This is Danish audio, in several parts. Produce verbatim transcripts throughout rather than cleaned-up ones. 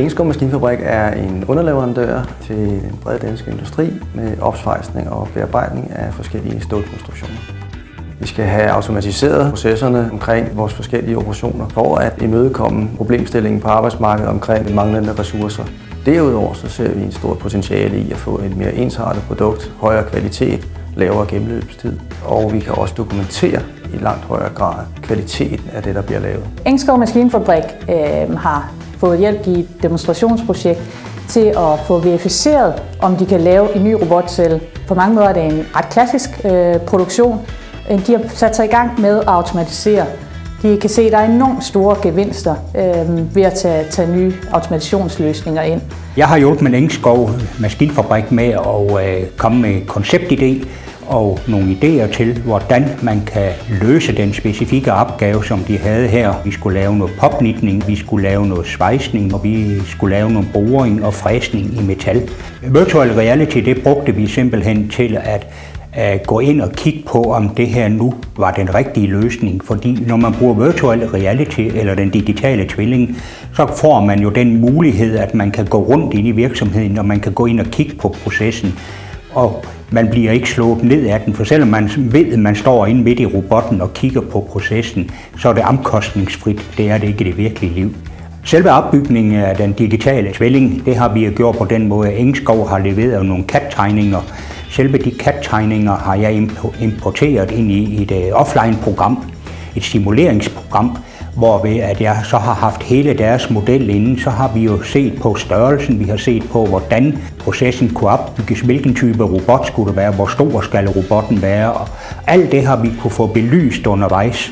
Engskov Maskinfabrik er en underleverandør til den brede danske industri med opsvejsning og bearbejdning af forskellige stålkonstruktioner. Vi skal have automatiseret processerne omkring vores forskellige operationer for at imødekomme problemstillingen på arbejdsmarkedet omkring manglende ressourcer. Derudover så ser vi en stor potentiale i at få et mere ensartet produkt, højere kvalitet, lavere gennemløbstid, og vi kan også dokumentere i langt højere grad kvaliteten af det, der bliver lavet. Engskov Maskinfabrik øh, har fået hjælp i et demonstrationsprojekt til at få verificeret, om de kan lave en ny robotcelle. På mange måder er det en ret klassisk øh, produktion. De har sat sig i gang med at automatisere. De kan se, at der er enormt store gevinster øh, ved at tage, tage nye automatisationsløsninger ind. Jeg har hjulpet med Engskov Maskinfabrik med at øh, komme med konceptidé og nogle idéer til, hvordan man kan løse den specifikke opgave, som de havde her. Vi skulle lave noget popnitning, vi skulle lave noget svejsning, og vi skulle lave noget boring og fræsning i metal. Virtual reality, det brugte vi simpelthen til at at gå ind og kigge på, om det her nu var den rigtige løsning. Fordi når man bruger virtual reality eller den digitale tvilling, så får man jo den mulighed, at man kan gå rundt ind i virksomheden, og man kan gå ind og kigge på processen. Og man bliver ikke slået ned af den, for selvom man ved, at man står inde midt i robotten og kigger på processen, så er det omkostningsfrit. Det er det ikke i det virkelige liv. Selve opbygningen af den digitale tvilling, det har vi gjort på den måde, at Engskov har leveret nogle C A D-tegninger. Selve de C A D-tegninger har jeg importeret ind i et offline-program, et simuleringsprogram, hvor ved at jeg så har haft hele deres model inde, så har vi jo set på størrelsen, vi har set på, hvordan processen kunne opbygges, hvilken type robot skulle det være, hvor stor skal robotten være, og alt det har vi kunne få belyst undervejs.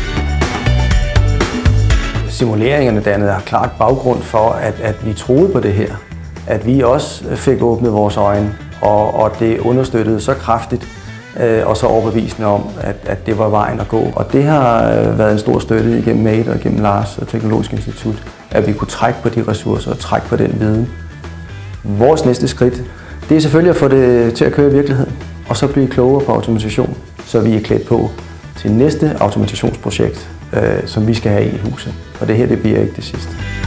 Simuleringerne dannede klart baggrund for, at, at vi troede på det her, at vi også fik åbnet vores øjne, og, og det understøttede så kraftigt øh, og så overbevisende om, at, at det var vejen at gå. Og det har øh, været en stor støtte igennem Mate og igennem Lars og Teknologisk Institut, at vi kunne trække på de ressourcer og trække på den viden. Vores næste skridt, det er selvfølgelig at få det til at køre i virkeligheden, og så blive klogere på automation, så vi er klædt på til næste automatationsprojekt, øh, som vi skal have ind i huset. Og det her, det bliver ikke det sidste.